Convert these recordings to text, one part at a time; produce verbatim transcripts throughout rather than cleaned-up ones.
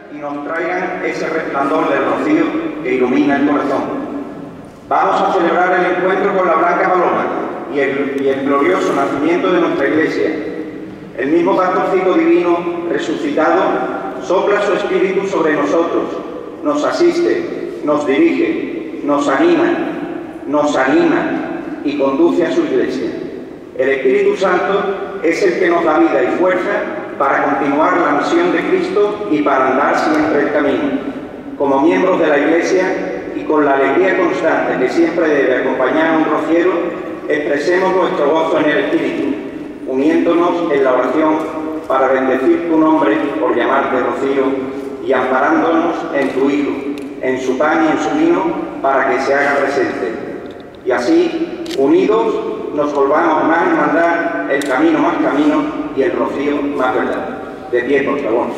y nos traigan ese resplandor del rocío que ilumina el corazón. Vamos a celebrar el encuentro con la Blanca Paloma y el, y el glorioso nacimiento de nuestra Iglesia. El mismo pastorcito divino resucitado sopla su espíritu sobre nosotros, nos asiste, nos dirige, nos anima, nos anima y conduce a su Iglesia. El Espíritu Santo es el que nos da vida y fuerza para continuar la misión de Cristo y para andar siempre el camino. Como miembros de la Iglesia y con la alegría constante que siempre debe acompañar a un rociero, expresemos nuestro gozo en el Espíritu, uniéndonos en la oración para bendecir tu nombre por llamarte Rocío y amparándonos en tu Hijo, en su pan y en su vino, para que se haga presente. Y así, unidos, nos volvamos más hermandad, el camino más camino y el rocío más verdad. De pie, por favor.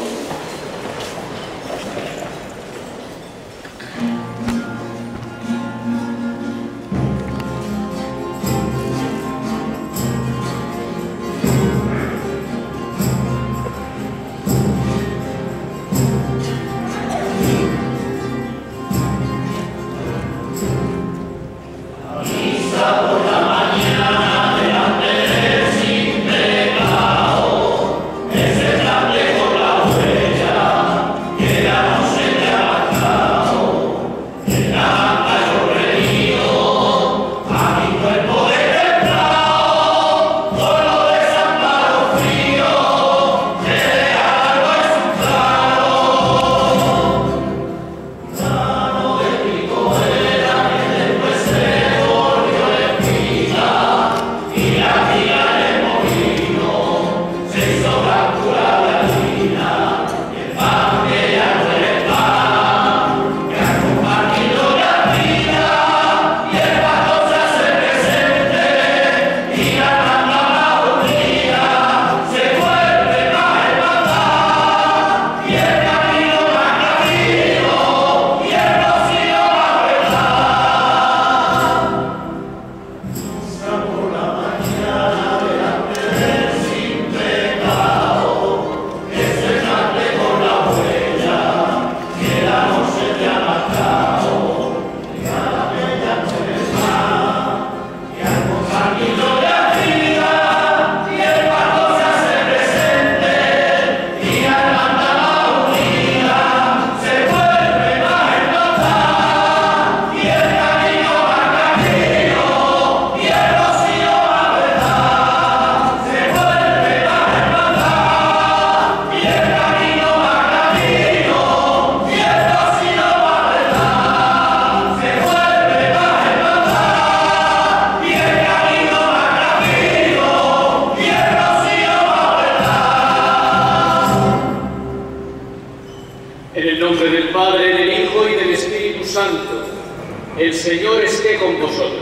El Señor esté con vosotros.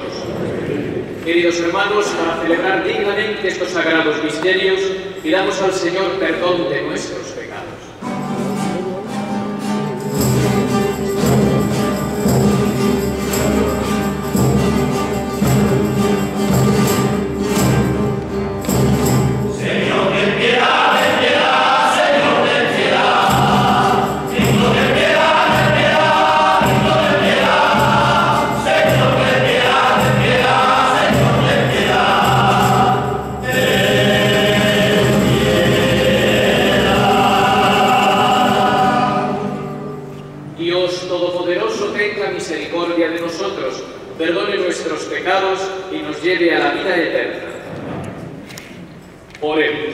Queridos hermanos, para celebrar dignamente estos sagrados misterios, pidamos al Señor perdón de nuestros pecados. Perdone nuestros pecados y nos lleve a la vida eterna. Oremos.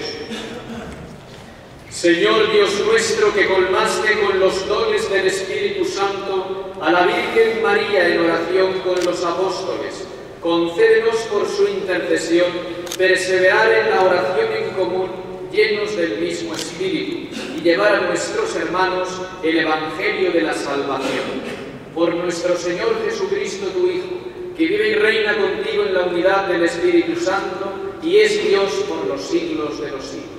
Señor Dios nuestro, que colmaste con los dones del Espíritu Santo a la Virgen María en oración con los apóstoles, concédenos por su intercesión perseverar en la oración en común, llenos del mismo Espíritu, y llevar a nuestros hermanos el Evangelio de la salvación. Por nuestro Señor Jesucristo, tu Hijo, que vive y reina contigo en la unidad del Espíritu Santo y es Dios por los siglos de los siglos.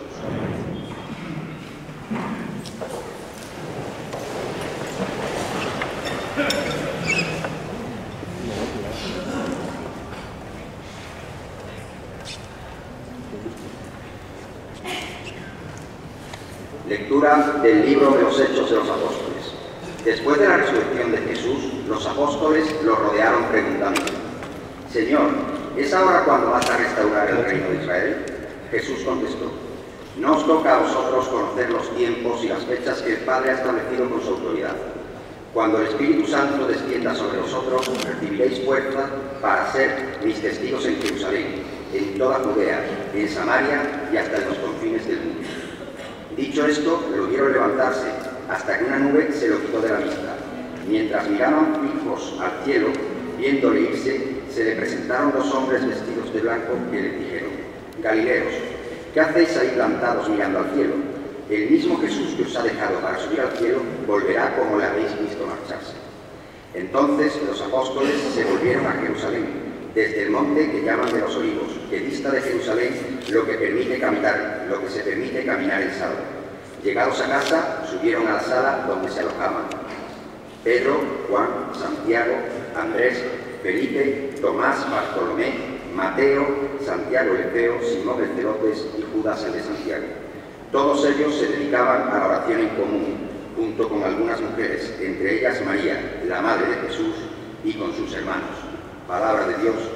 Lectura Lectura del libro de los Hechos de los Apóstoles. Después de la resurrección de Jesús, los apóstoles lo rodearon preguntando: Señor, ¿es ahora cuando vas a restaurar el reino de Israel? Jesús contestó: No os toca a vosotros conocer los tiempos y las fechas que el Padre ha establecido con su autoridad. Cuando el Espíritu Santo descienda sobre vosotros, recibiréis fuerza para ser mis testigos en Jerusalén, en toda Judea, en Samaria y hasta en los confines del mundo. Dicho esto, lo vieron levantarse, hasta que una nube se lo quitó de la vista. Mientras miraban fijos al cielo, viéndole irse, se le presentaron dos hombres vestidos de blanco que le dijeron: Galileos, ¿qué hacéis ahí plantados mirando al cielo? El mismo Jesús que os ha dejado para subir al cielo volverá como le habéis visto marcharse. Entonces los apóstoles se volvieron a Jerusalén, desde el monte que llaman de los Olivos, que dista de Jerusalén lo que permite caminar, lo que se permite caminar en sábado. Llegados a casa, subieron a la sala donde se alojaban Pedro, Juan, Santiago, Andrés, Felipe, Tomás, Bartolomé, Mateo, Santiago el Alfeo, Simón el Celotes y Judas el de Santiago. Todos ellos se dedicaban a la oración en común, junto con algunas mujeres, entre ellas María, la madre de Jesús, y con sus hermanos. Palabra de Dios.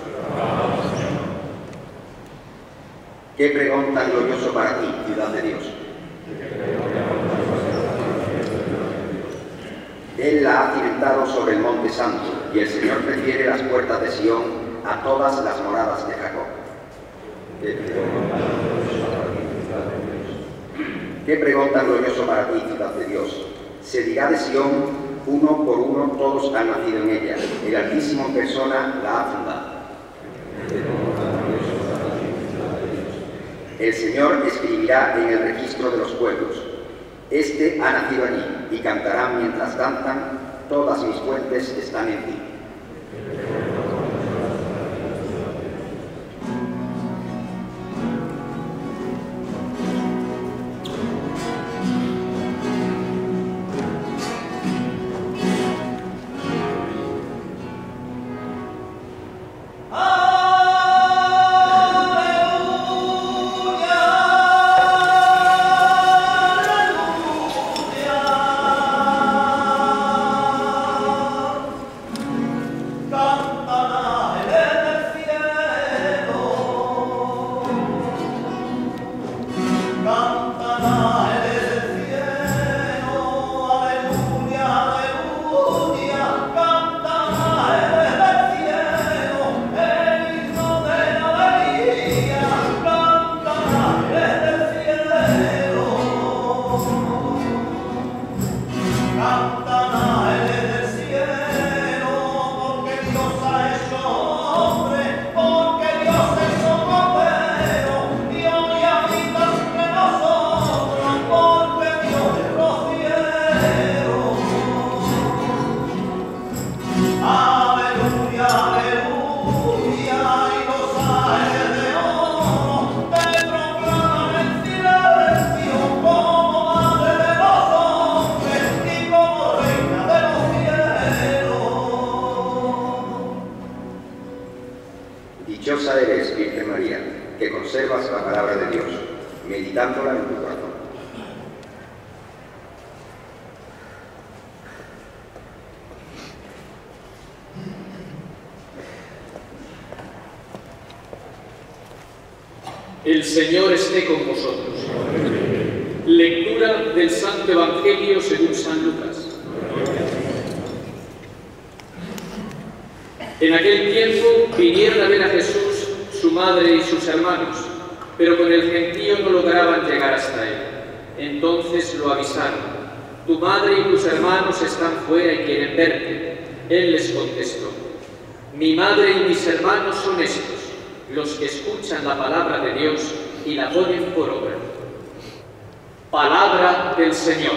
¿Qué pregón tan glorioso para ti, ciudad de Dios? Él la ha cimentado sobre el monte santo, y el Señor prefiere las puertas de Sión a todas las moradas de Jacob. ¿Qué pregón tan glorioso para ti, ciudad de Dios? Se dirá de Sión: uno por uno todos han nacido en ella, el Altísimo en persona la ha fundado. El Señor escribirá en el registro de los pueblos: Este ha nacido allí, y cantarán mientras danzan: todas mis fuentes están en ti. Dichosa eres, Virgen María, que conservas la palabra de Dios, meditándola en tu corazón. El Señor esté con vosotros. Lectura del Santo Evangelio según San Lucas. En aquel tiempo vinieron a ver a Jesús, su madre y sus hermanos, pero con el gentío no lograban llegar hasta él. Entonces lo avisaron: tu madre y tus hermanos están fuera y quieren verte. Él les contestó: mi madre y mis hermanos son estos, los que escuchan la palabra de Dios y la ponen por obra. Palabra del Señor.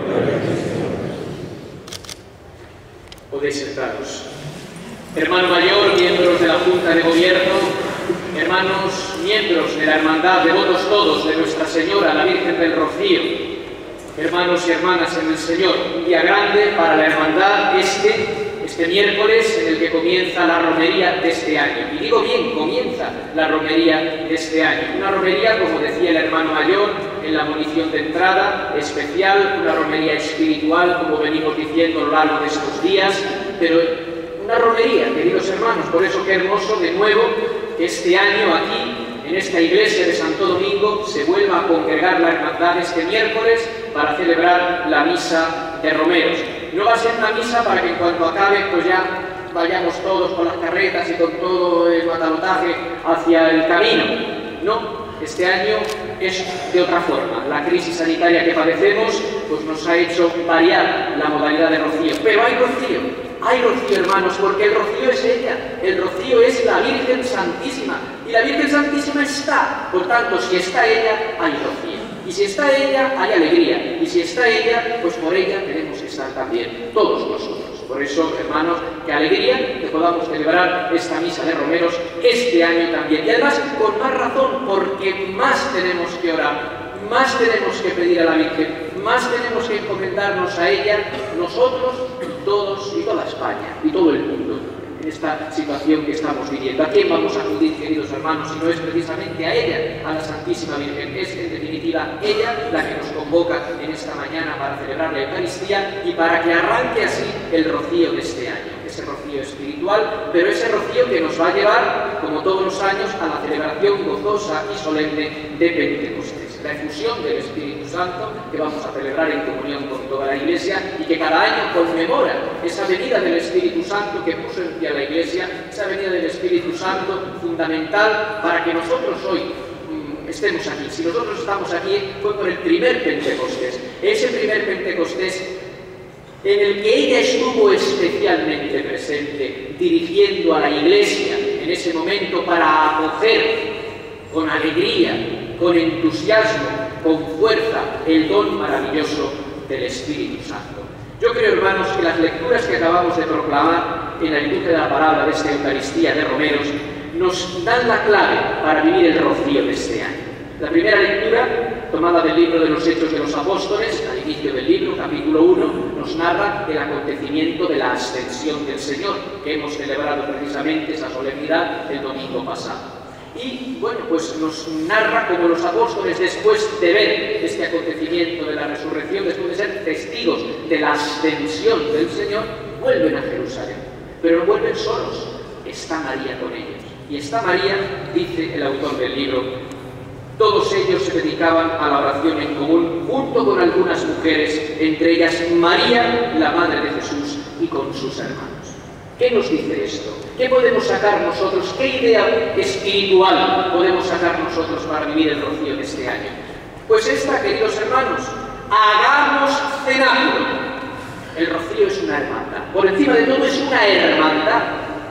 Podéis sentaros. Hermano mayor, miembros de la Junta de Gobierno, hermanos miembros de la Hermandad, devotos todos de Nuestra Señora, la Virgen del Rocío, hermanos y hermanas en el Señor, un día grande para la Hermandad este, este miércoles en el que comienza la romería de este año. Y digo bien, comienza la romería de este año. Una romería, como decía el hermano mayor, en en la munición de entrada especial, una romería espiritual, como venimos diciendo a lo largo de estos días, pero una romería, queridos hermanos. Por eso qué hermoso de nuevo que este año aquí, en esta iglesia de Santo Domingo, se vuelva a congregar la hermandad este miércoles para celebrar la misa de romeros. No va a ser una misa para que en cuanto acabe, pues ya vayamos todos con las carretas y con todo el matalotaje hacia el camino. No, este año es de otra forma. La crisis sanitaria que padecemos pues nos ha hecho variar la modalidad de rocío. Pero hay rocío, hay rocío, hermanos, porque el rocío es ella, el rocío es la Virgen Santísima, y la Virgen Santísima está. Por tanto, si está ella, hay rocío. Y si está ella, hay alegría. Y si está ella, pues por ella tenemos que estar también todos nosotros. Por eso, hermanos, qué alegría que podamos celebrar esta misa de romeros este año también. Y además, con más razón, porque más tenemos que orar, más tenemos que pedir a la Virgen, más tenemos que encomendarnos a ella, nosotros, todos y toda España, y todo el mundo, en esta situación que estamos viviendo. ¿A quién vamos a acudir, queridos hermanos, si no es precisamente a ella, a la Santísima Virgen? Es, en definitiva, ella la que nos convoca en esta mañana para celebrar la Eucaristía y para que arranque así el rocío de este año, ese rocío espiritual, pero ese rocío que nos va a llevar, como todos los años, a la celebración gozosa y solemne de Pentecostés, la efusión del Espíritu Santo que vamos a celebrar en comunión con toda la Iglesia y que cada año conmemora esa venida del Espíritu Santo que puso en pie a la Iglesia, esa venida del Espíritu Santo fundamental para que nosotros hoy mmm, estemos aquí. Si nosotros estamos aquí fue por el primer Pentecostés, ese primer Pentecostés en el que ella estuvo especialmente presente, dirigiendo a la Iglesia en ese momento para acoger con alegría, con entusiasmo, con fuerza, el don maravilloso del Espíritu Santo. Yo creo, hermanos, que las lecturas que acabamos de proclamar en la liturgia de la palabra de esta Eucaristía de romeros nos dan la clave para vivir el rocío de este año. La primera lectura, tomada del libro de los Hechos de los Apóstoles, al inicio del libro, capítulo uno, nos narra el acontecimiento de la ascensión del Señor, que hemos celebrado precisamente esa solemnidad el domingo pasado. Y, bueno, pues nos narra cómo los apóstoles, después de ver este acontecimiento de la resurrección, después de ser testigos de la ascensión del Señor, vuelven a Jerusalén. Pero no vuelven solos, está María con ellos. Y está María, dice el autor del libro, todos ellos se dedicaban a la oración en común, junto con algunas mujeres, entre ellas María, la Madre de Jesús, y con sus hermanos. ¿Qué nos dice esto? ¿Qué podemos sacar nosotros? ¿Qué idea espiritual podemos sacar nosotros para vivir el rocío de este año? Pues esta, queridos hermanos, hagamos cenáculo. El rocío es una hermandad. Por encima de todo es una hermandad.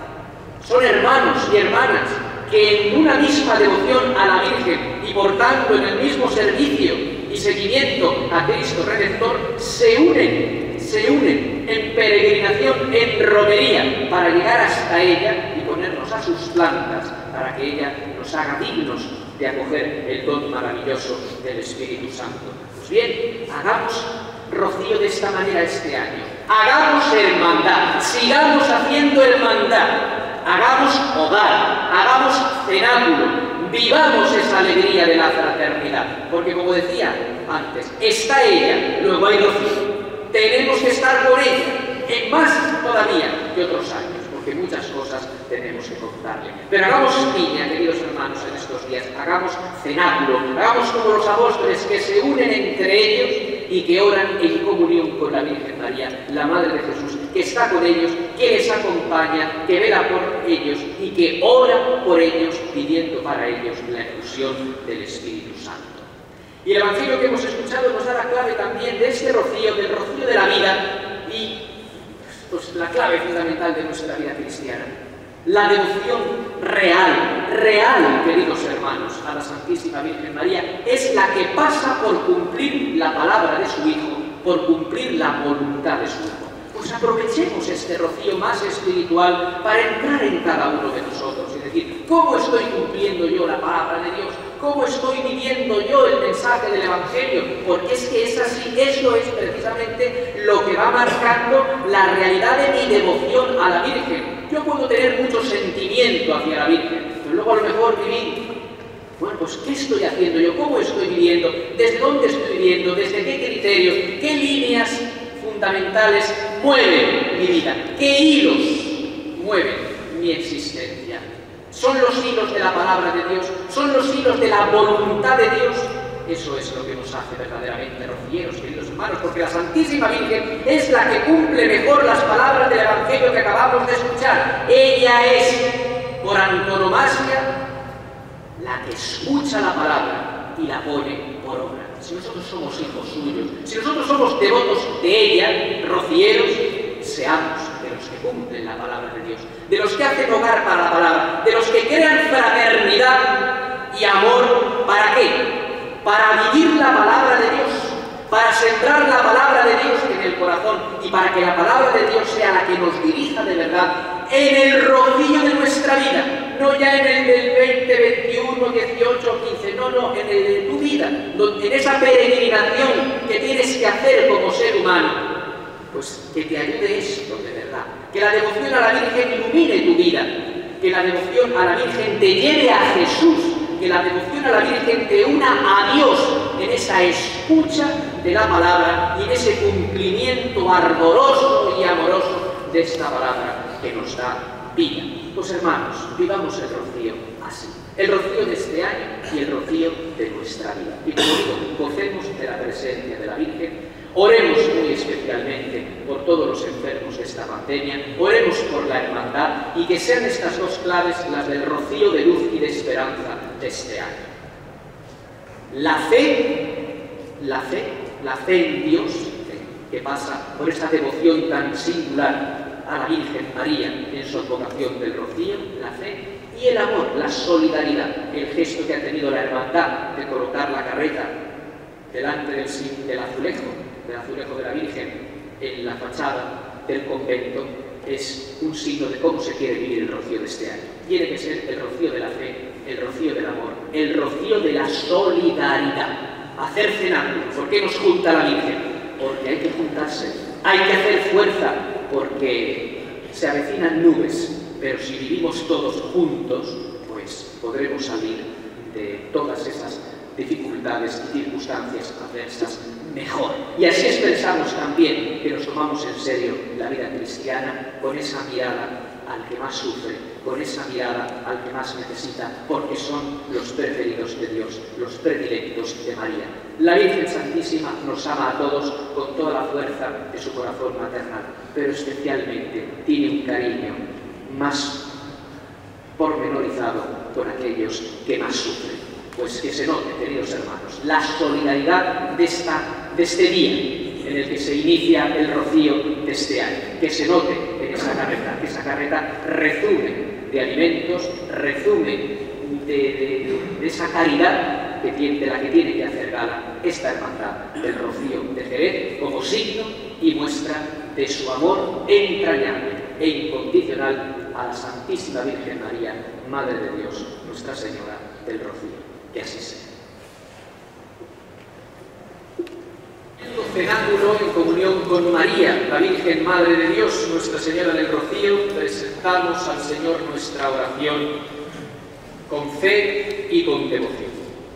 Son hermanos y hermanas que en una misma devoción a la Virgen y por tanto en el mismo servicio y seguimiento a Cristo Redentor se unen, se unen en peregrinación, en romería, para llegar hasta ella y ponernos a sus plantas para que ella nos haga dignos de acoger el don maravilloso del Espíritu Santo. Pues bien, hagamos rocío de esta manera este año. Hagamos hermandad, sigamos haciendo hermandad. Hagamos hogar, hagamos cenáculo, vivamos esa alegría de la fraternidad, porque como decía antes, está ella, luego hay rocío. Tenemos que estar con ella, en más todavía que otros años, porque muchas cosas tenemos que contarle. Pero hagamos piña, queridos hermanos, en estos días, hagamos cenáculo, hagamos como los apóstoles que se unen entre ellos y que oran en comunión con la Virgen María, la Madre de Jesús, que está con ellos, que les acompaña, que vela por ellos y que ora por ellos, pidiendo para ellos la efusión del Espíritu Santo. Y el Evangelio que hemos escuchado nos da la clave también de este rocío, del rocío de la vida y pues, la clave fundamental de nuestra vida cristiana. La devoción real, real, queridos hermanos, a la Santísima Virgen María es la que pasa por cumplir la palabra de su Hijo, por cumplir la voluntad de su Hijo. Pues aprovechemos este rocío más espiritual para entrar en cada uno de nosotros y decir, ¿cómo estoy cumpliendo yo la palabra de Dios? ¿Cómo estoy viviendo yo el mensaje del Evangelio? Porque es que es así, eso es precisamente lo que va marcando la realidad de mi devoción a la Virgen. Yo puedo tener mucho sentimiento hacia la Virgen, pero luego a lo mejor vivir Bueno, pues ¿qué estoy haciendo yo? ¿Cómo estoy viviendo? ¿Desde dónde estoy viviendo? ¿Desde qué criterios? ¿Qué líneas fundamentales mueven mi vida? ¿Qué hilos mueven mi existencia? ¿Son los hilos de la palabra de Dios? ¿Son los hilos de la voluntad de Dios? Eso es lo que nos hace verdaderamente rocieros, queridos hermanos, porque la Santísima Virgen es la que cumple mejor las palabras del Evangelio que acabamos de escuchar. Ella es, por antonomasia, la que escucha la palabra y la pone por obra. Si nosotros somos hijos suyos, si nosotros somos devotos de ella, rocieros, seamos de los que cumplen la palabra de Dios, de los que hacen hogar para la palabra, de los que crean fraternidad y amor. ¿Para qué? Para vivir la palabra de Dios, para sembrar la palabra de Dios en el corazón y para que la palabra de Dios sea la que nos dirija de verdad en el rocío de nuestra vida, no ya en el del veinte, veintiuno, dieciocho, quince, no, no, en el de tu vida, en esa peregrinación que tienes que hacer como ser humano. Pues que te ayude esto de verdad, que la devoción a la Virgen ilumine tu vida, que la devoción a la Virgen te lleve a Jesús, que la devoción a la Virgen te una a Dios en esa escucha de la palabra y en ese cumplimiento ardoroso y amoroso de esta palabra que nos da vida. Pues hermanos, vivamos el rocío así, el rocío de este año y el rocío de nuestra vida. Y como digo, gocemos de la presencia de la Virgen, oremos muy especialmente por todos los enfermos de esta pandemia, oremos por la hermandad y que sean estas dos claves las del rocío de luz y de esperanza de este año. La fe, la fe, la fe en Dios, que pasa por esta devoción tan singular a la Virgen María en su advocación del rocío, la fe y el amor, la solidaridad, el gesto que ha tenido la hermandad de colocar la carreta delante del, del azulejo, del azulejo de la Virgen en la fachada del convento, es un signo de cómo se quiere vivir el rocío de este año. Tiene que ser el rocío de la fe, el rocío del amor, el rocío de la solidaridad. Hacer cenáculos. ¿Por qué nos junta la Virgen? Porque hay que juntarse, hay que hacer fuerza, porque se avecinan nubes, pero si vivimos todos juntos, pues podremos salir de todas esas dificultades y circunstancias adversas mejor. Y así expresamos también que nos tomamos en serio la vida cristiana con esa mirada al que más sufre, con esa mirada al que más necesita, porque son los preferidos de Dios, los predilectos de María. La Virgen Santísima nos ama a todos con toda la fuerza de su corazón maternal, pero especialmente tiene un cariño más pormenorizado con aquellos que más sufren. Pues que se note, queridos hermanos, la solidaridad de, esta, de este día en el que se inicia el rocío de este año. Que se note en esa carreta, que esa carreta rezume de alimentos, rezume de, de, de esa caridad que tiene, de la que tiene que hacer gala esta hermandad del rocío de Jerez como signo y muestra de su amor entrañable e incondicional a la Santísima Virgen María, Madre de Dios, Nuestra Señora del Rocío. Que así sea. El cenáculo en comunión con María, la Virgen Madre de Dios, Nuestra Señora del Rocío, presentamos al Señor nuestra oración con fe y con devoción.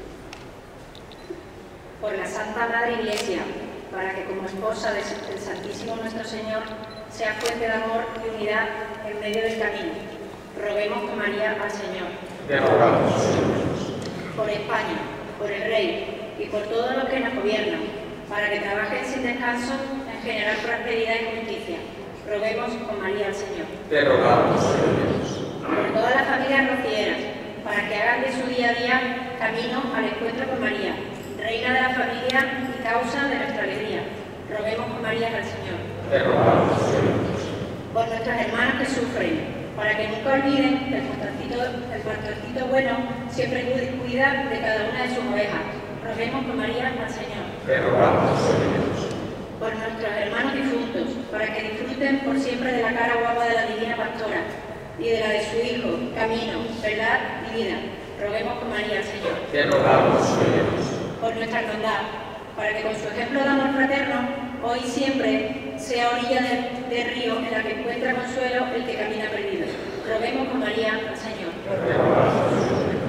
Por la Santa Madre Iglesia, para que como esposa del Santísimo Nuestro Señor sea fuente de amor y unidad en medio del camino, roguemos con María al Señor. Te rogamos. Por España, por el Rey y por todos los que nos gobiernan, para que trabajen sin descanso en generar prosperidad y justicia. Roguemos con María al Señor. Te rogamos. Por todas las familias rocieras, para que hagan de su día a día camino al encuentro con María, Reina de la familia y causa de nuestra alegría. Roguemos con María al Señor. Te rogamos. Por nuestras hermanas que sufren, para que nunca olviden que el pastorcito, el pastorcito bueno siempre cuida de cada una de sus ovejas. Roguemos con María al Señor. Te rogamos. Por nuestros hermanos difuntos, para que disfruten por siempre de la cara guapa de la Divina Pastora y de la de su Hijo, camino, verdad y vida. Roguemos con María al Señor. Te rogamos. Por nuestra hermandad, para que con su ejemplo de amor fraterno, hoy y siempre sea orilla del de río en la que encuentra consuelo el que camina perdido. Roguemos con María al Señor.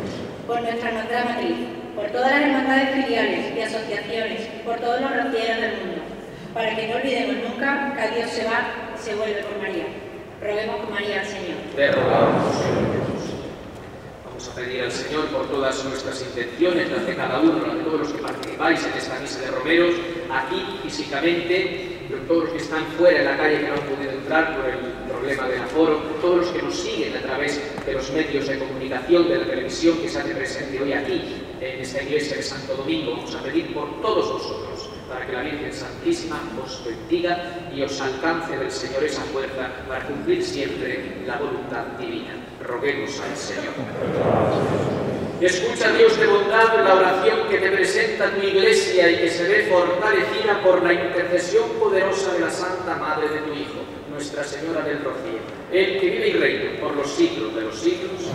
por nuestra hermandad matriz, por todas las hermandades filiales y asociaciones, por todos los rocieros del mundo, para que no olvidemos nunca que a Dios se va y se vuelve por María. Roguemos con María al Señor. Te rogamos, Señor Jesús. Vamos a pedir al Señor por todas nuestras intenciones, las de cada uno, las de todos los que participáis en esta misa de romeros, aquí físicamente, pero todos los que están fuera en la calle que no han podido entrar por el problema del aforo, todos los que nos siguen a través de los medios de comunicación, de la televisión que se hace presente hoy aquí, en esta iglesia de Santo Domingo. Vamos a pedir por todos vosotros, para que la Virgen Santísima os bendiga y os alcance del Señor esa fuerza para cumplir siempre la voluntad divina. Roguemos al Señor. Escucha, Dios de bondad, la oración que te presenta tu Iglesia y que se ve fortalecida por la intercesión poderosa de la Santa Madre de tu Hijo, Nuestra Señora del Rocío, el que vive y reina por los siglos de los siglos.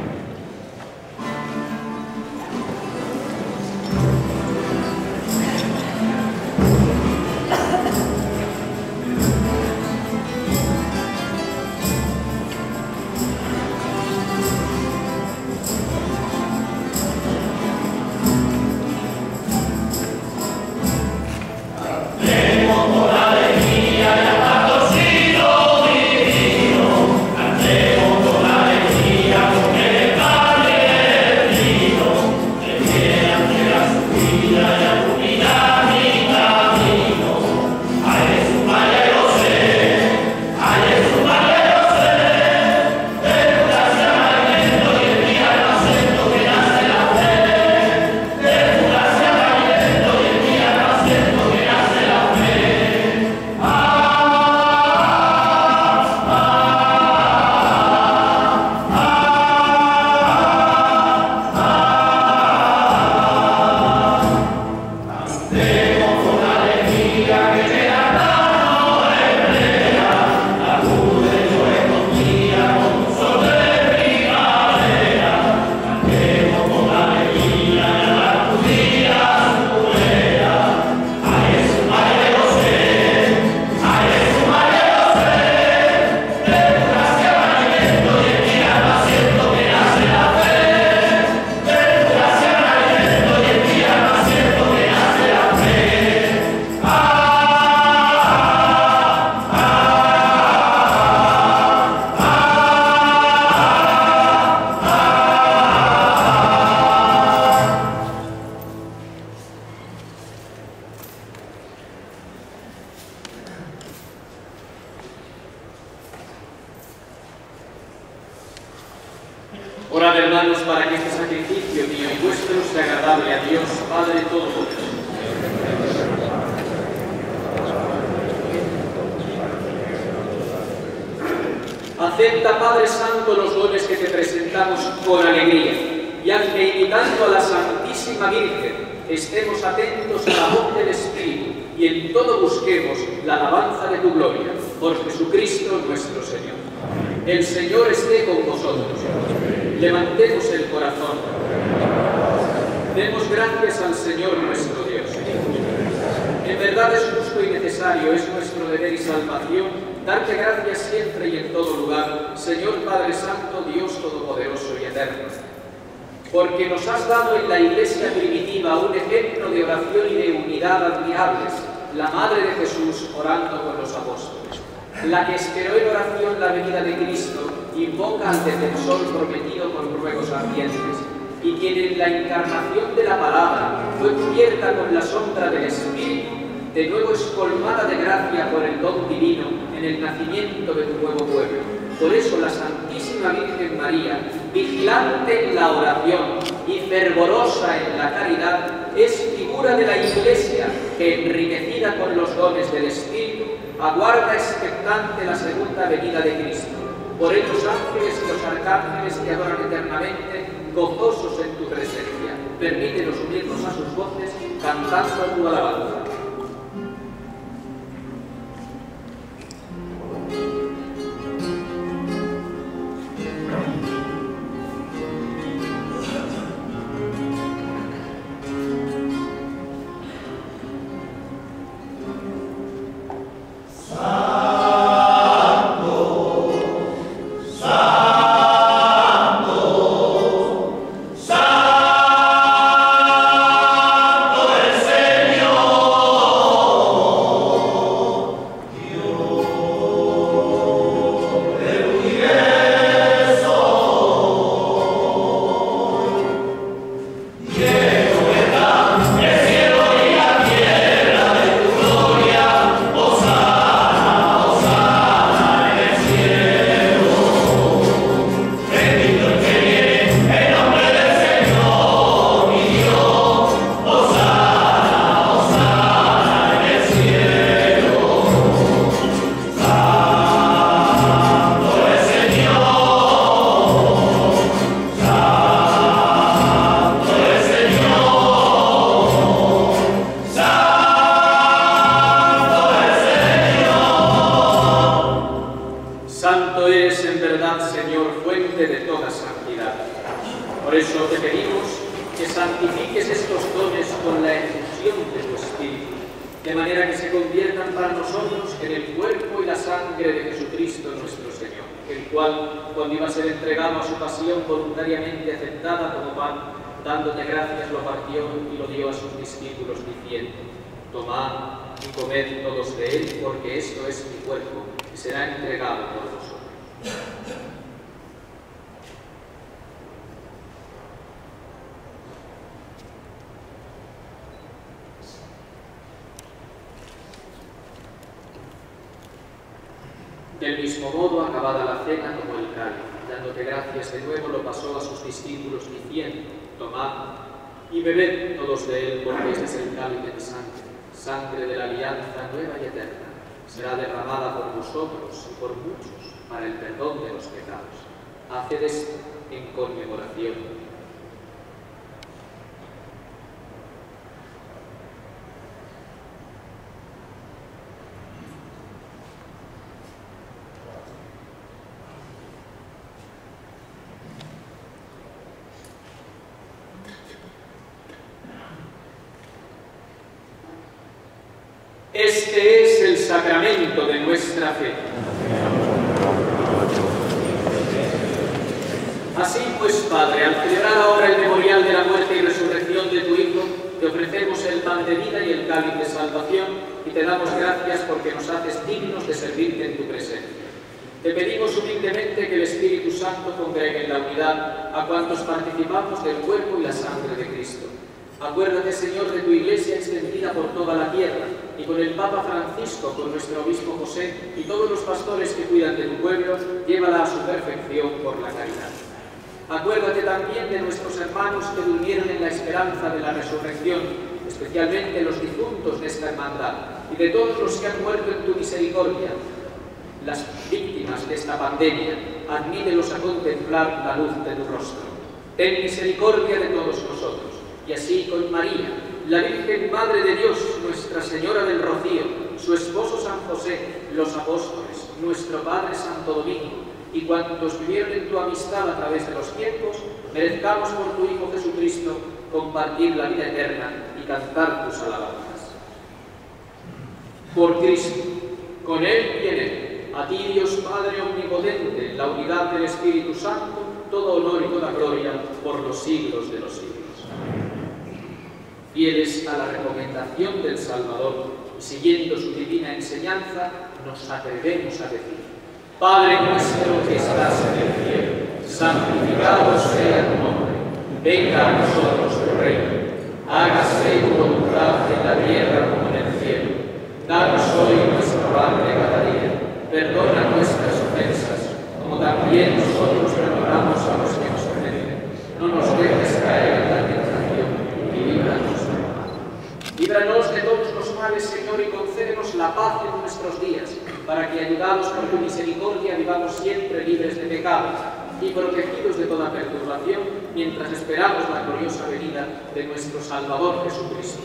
Orad, hermanos, para que este sacrificio mío y vuestro sea agradable a Dios, Padre Todopoderoso. Acepta, Padre Santo, los dones que te presentamos con alegría, y haz que, imitando a la Santísima Virgen, estemos atentos a la voz del Espíritu y en todo busquemos la alabanza de tu gloria, por Jesucristo nuestro Señor. El Señor esté con vosotros. Levantemos el corazón. Demos gracias al Señor nuestro Dios. En verdad es justo y necesario, es nuestro deber y salvación, darte gracias siempre y en todo lugar, Señor Padre Santo, Dios Todopoderoso y Eterno. Porque nos has dado en la Iglesia primitiva un ejemplo de oración y de unidad admirables, la Madre de Jesús orando con los apóstoles, la que esperó en oración la venida de Cristo, invoca al defensor prometido con ruegos ardientes, y quien en la encarnación de la palabra fue cubierta con la sombra del Espíritu, de nuevo es colmada de gracia por el don divino en el nacimiento de tu nuevo pueblo. Por eso la Santísima Virgen María, vigilante en la oración y fervorosa en la caridad, es figura de la Iglesia que, enriquecida con los dones del Espíritu, aguarda expectante la segunda venida de Cristo. Por ello los ángeles y los arcángeles te adoran eternamente, gozosos en tu presencia. Permítenos unirnos a sus voces, cantando tu alabanza. Santo, Santo, eso te pedimos que santifiques estos dones con la efusión de tu Espíritu, de manera que se conviertan para nosotros en el cuerpo y la sangre de Jesucristo nuestro Señor, el cual, cuando iba a ser entregado a su pasión voluntariamente aceptada como pan, dándote gracias, lo partió y lo dio a sus discípulos, diciendo: tomad y comed todos de él, porque esto es mi cuerpo, que será entregado por vosotros. Del mismo modo, acabada la cena, tomó el cáliz, dándote gracias de nuevo, lo pasó a sus discípulos, diciendo: tomad y bebed todos de él, porque este es el cáliz de mi sangre, sangre de la alianza nueva y eterna. Será derramada por vosotros y por muchos para el perdón de los pecados. Haced esto en conmemoración. Este es el sacramento de nuestra fe. Así pues, Padre, al celebrar ahora el memorial de la muerte y resurrección de tu Hijo, te ofrecemos el pan de vida y el cáliz de salvación, y te damos gracias porque nos haces dignos de servirte en tu presencia. Te pedimos humildemente que el Espíritu Santo congregue en la unidad a cuantos participamos del cuerpo y la sangre de Cristo. Acuérdate, Señor, de tu Iglesia extendida por toda la tierra, y con el Papa Francisco, con nuestro obispo José y todos los pastores que cuidan de tu pueblo, llévala a su perfección por la caridad. Acuérdate también de nuestros hermanos que durmieron en la esperanza de la resurrección, especialmente los difuntos de esta hermandad, y de todos los que han muerto en tu misericordia, las víctimas de esta pandemia. Admítelos a contemplar la luz de tu rostro. Ten misericordia de todos nosotros. Y así con María, la Virgen Madre de Dios, Nuestra Señora del Rocío, su esposo San José, los apóstoles, nuestro Padre Santo Domingo, y cuantos vivieron en tu amistad a través de los tiempos, merezcamos por tu Hijo Jesucristo compartir la vida eterna y cantar tus alabanzas. Por Cristo, con Él y en Él, a ti, Dios Padre omnipotente, en la unidad del Espíritu Santo, todo honor y toda gloria por los siglos de los siglos. Fieles a la recomendación del Salvador y siguiendo su divina enseñanza, nos atrevemos a decir: Padre nuestro que estás en el cielo, santificado sea tu nombre. Venga a nosotros tu reino. Hágase tu voluntad en la tierra como en el cielo. Danos hoy nuestro pan de cada día. Perdona nuestras ofensas, como también nosotros perdonamos a los que nos ofenden. No nos dejes caer en la tentación y líbranos del mal. Líbranos de todos los males, Señor, y concédenos la paz en nuestros días, para que, ayudados por tu misericordia, vivamos siempre libres de pecado y protegidos de toda perturbación, mientras esperamos la gloriosa venida de nuestro Salvador Jesucristo.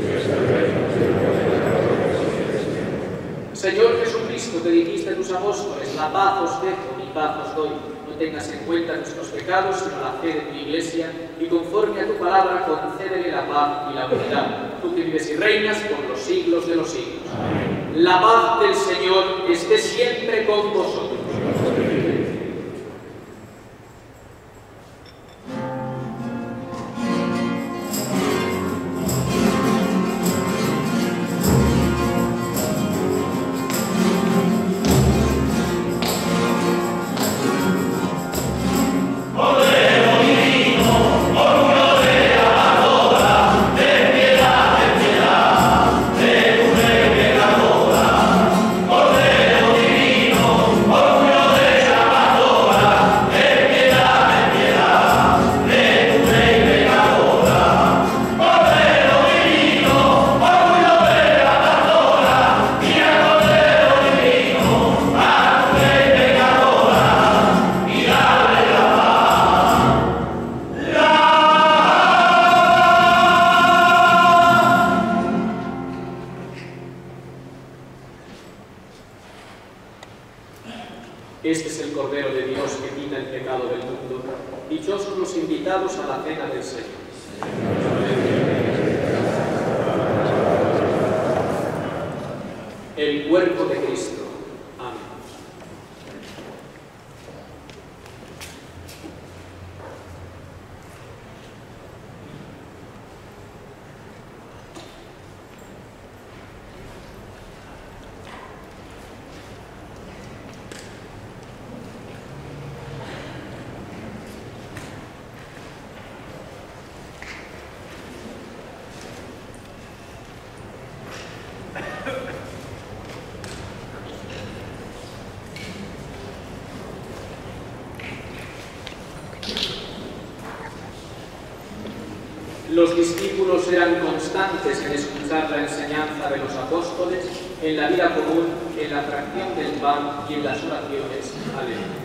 Señor Jesucristo, te dijiste a tus apóstoles: la paz os dejo, mi paz os doy. No tengas en cuenta nuestros pecados, sino la fe de tu Iglesia, y conforme a tu palabra, concédele la paz y la unidad. Tú que vives y reinas por los siglos de los siglos. La paz del Señor esté siempre con vosotros. Divino, orgullo de la Este es el Cordero de Dios que quita el pecado del mundo. Dichosos los invitados a la cena del Señor. El cuerpo de Cristo. Amén. Los discípulos eran constantes en escuchar la enseñanza de los apóstoles, en la vida común, en la fracción del pan y en las oraciones. Aleluya.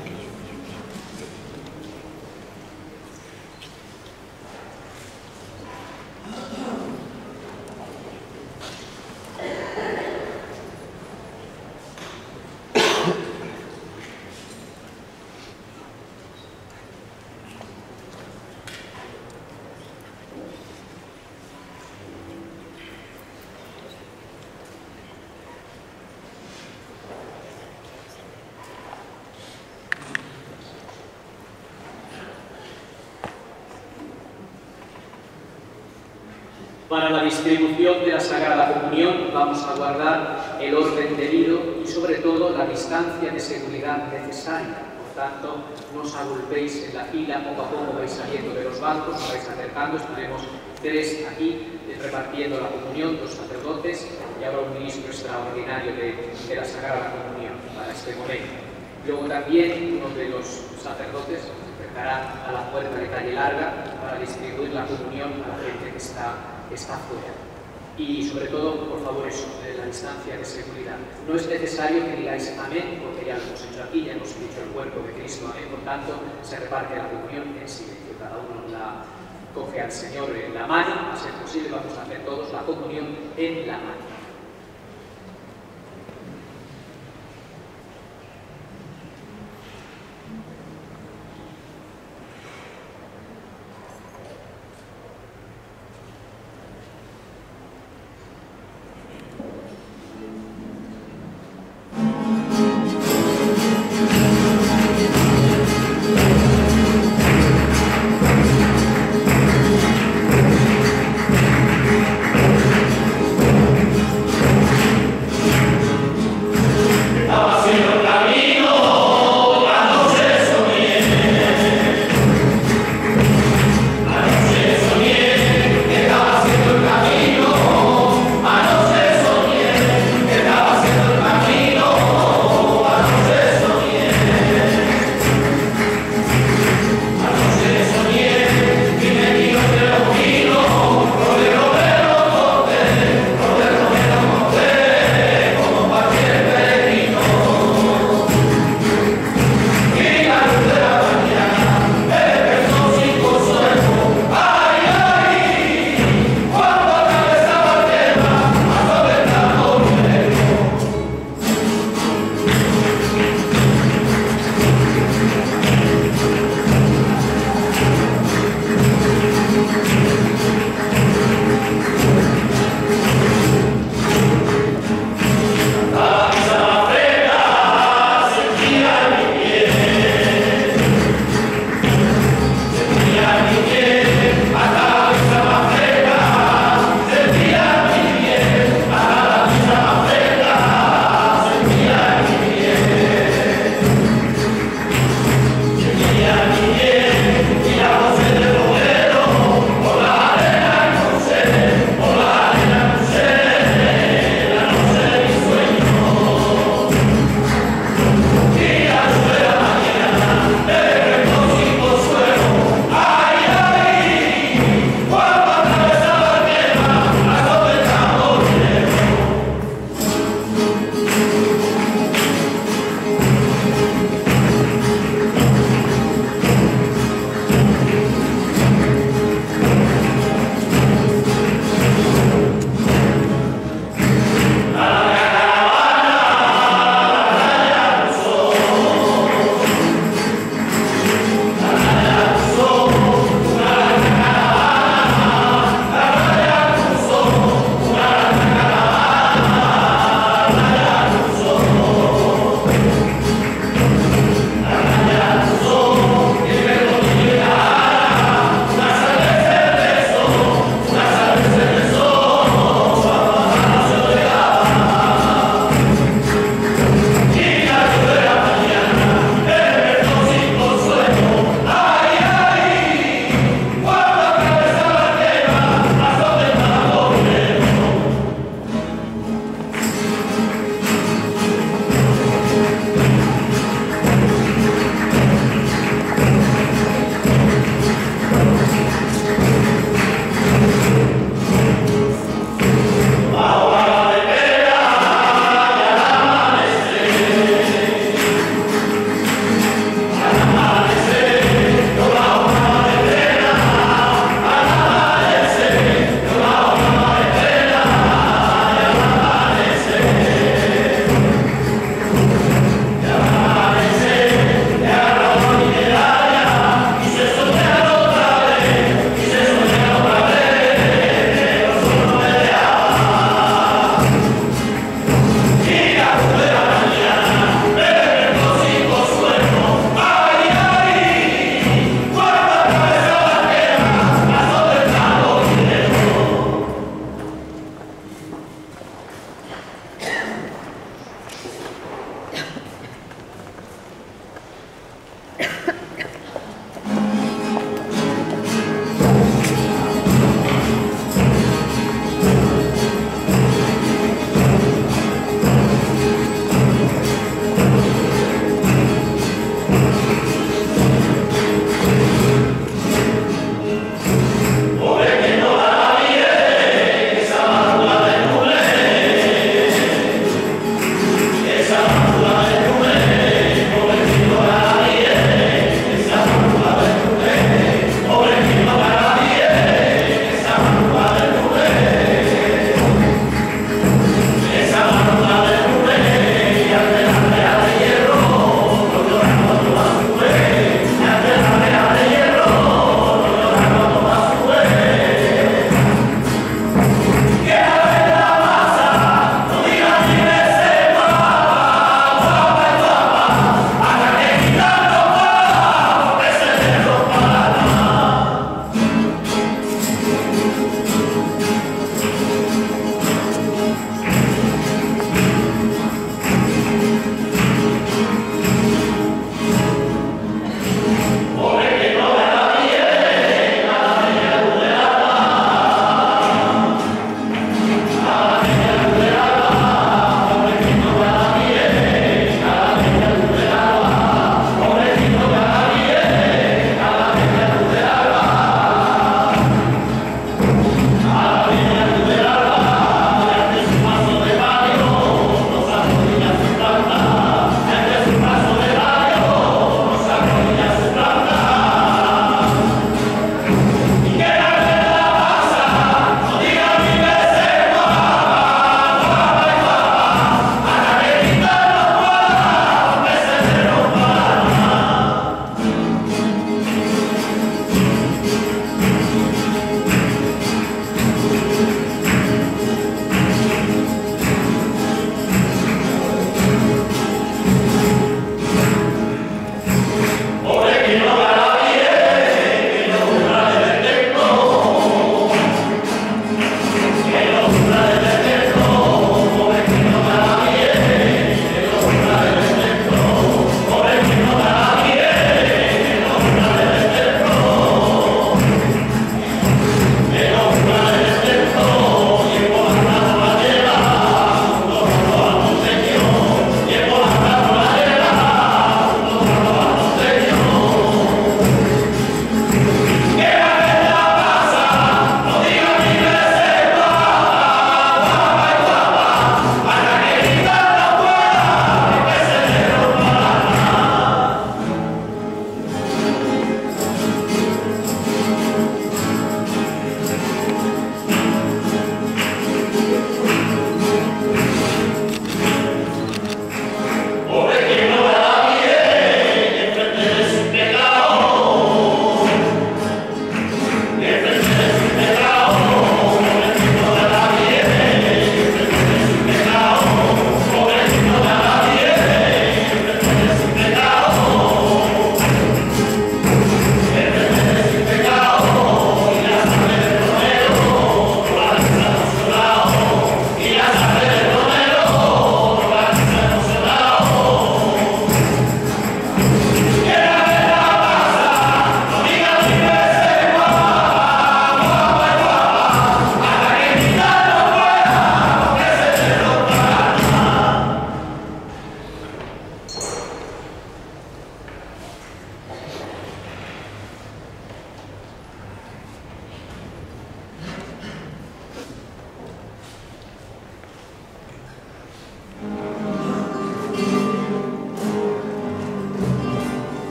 Para la distribución de la Sagrada Comunión vamos a guardar el orden debido y sobre todo la distancia de seguridad necesaria. Por tanto, no os agolpéis en la fila, poco a poco vais saliendo de los bancos, os vais acercando, estaremos tres aquí repartiendo la comunión, dos sacerdotes y ahora un ministro extraordinario de, de la Sagrada Comunión para este momento. Luego también uno de los sacerdotes se acercará a la puerta de calle larga para distribuir la comunión a la gente que está está fuera. Y sobre todo, por favor, eso, de la distancia de seguridad. No es necesario que digáis amén, porque ya lo hemos hecho aquí, ya hemos dicho el cuerpo de Cristo, amén. Por tanto, se reparte la comunión en silencio. Cada uno la coge al Señor en la mano, a ser posible, vamos a hacer todos la comunión en la mano.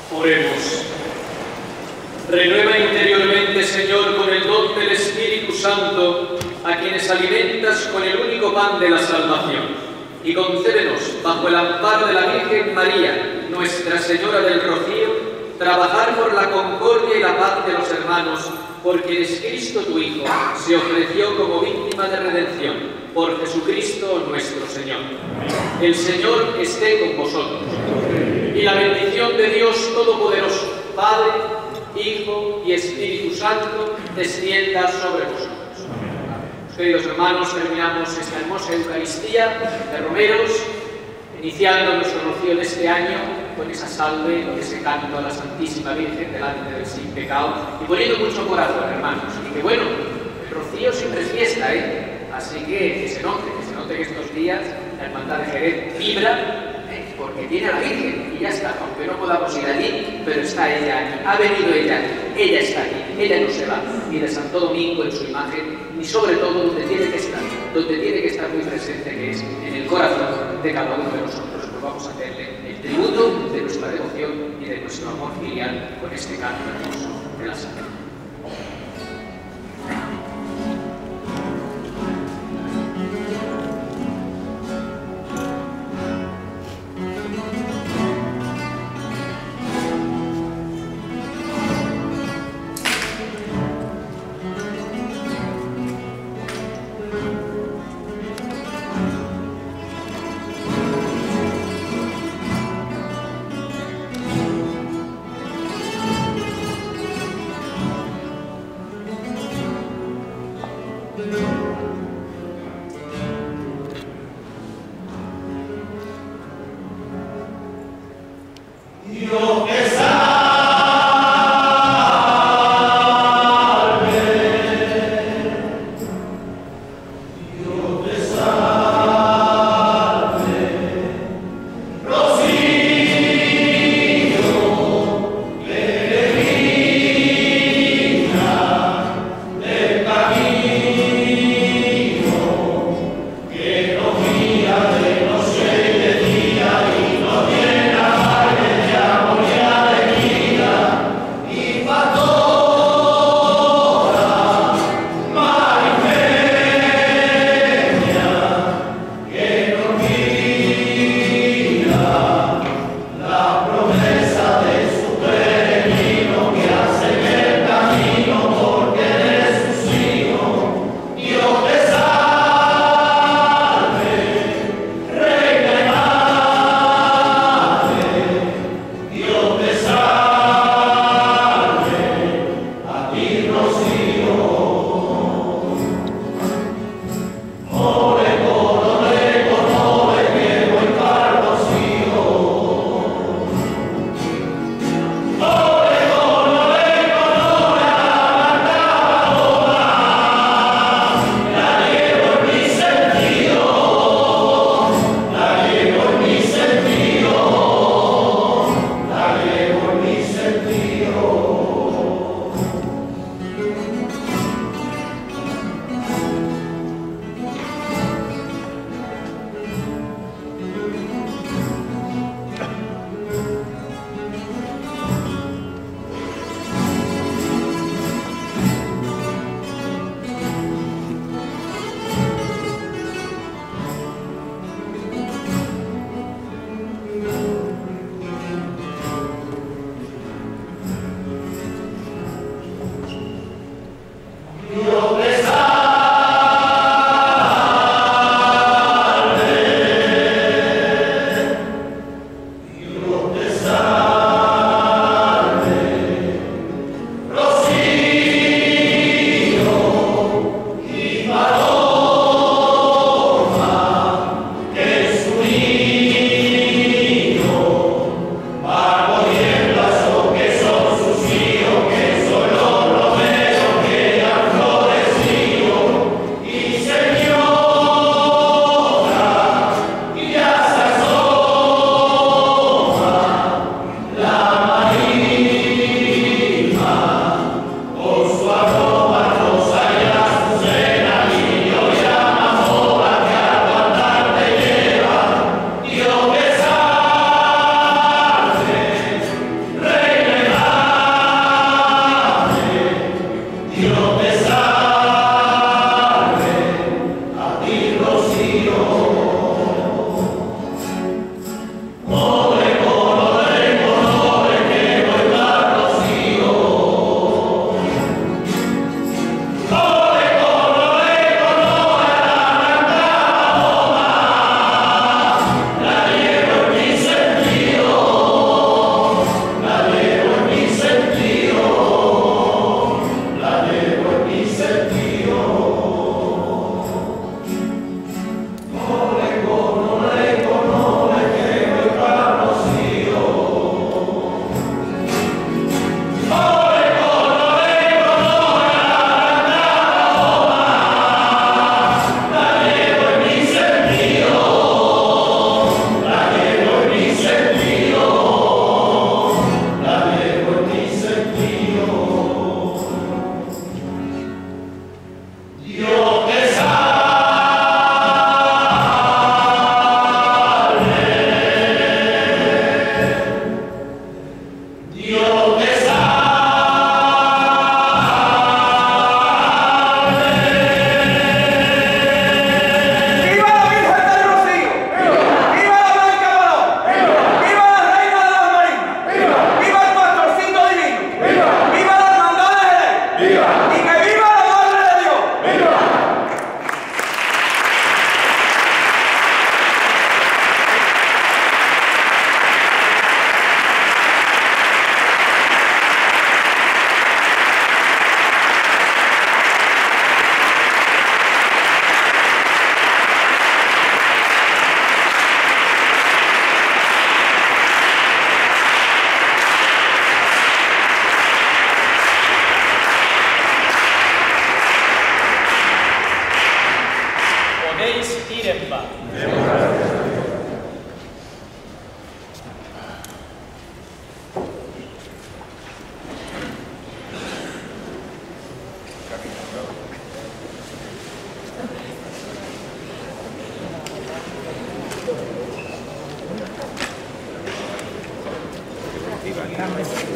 Oremos. Renueva interiormente, Señor, con el don del Espíritu Santo, a quienes alimentas con el único pan de la salvación. Y concédenos, bajo el amparo de la Virgen María, Nuestra Señora del Rocío, trabajar por la concordia y la paz de los hermanos, por quienes Cristo tu Hijo se ofreció como víctima de redención, por Jesucristo nuestro Señor. El Señor esté con vosotros. Y la bendición de Dios Todopoderoso, Padre, Hijo y Espíritu Santo, descienda sobre vosotros. Queridos hermanos, terminamos esta hermosa Eucaristía de romeros, iniciando nuestro rocío de este año con esa salve, con ese canto a la Santísima Virgen delante del sin pecado, y poniendo mucho corazón, hermanos. Y que bueno, el rocío siempre es fiesta, ¿eh? Así que que se note, que se note que estos días la Hermandad de Jerez vibra, ¿eh? Porque tiene a la Virgen y ya está, aunque no podamos ir allí, pero está ella aquí, ha venido ella aquí, ella está aquí, ella no se va, ni de Santo Domingo en su imagen, ni sobre todo donde tiene que estar, donde tiene que estar muy presente, que es en el corazón de cada uno de nosotros. Pues vamos a hacerle el tributo de nuestra devoción y de nuestro amor filial con este canto hermoso de la Santa. Día y no llena de amor. Amén.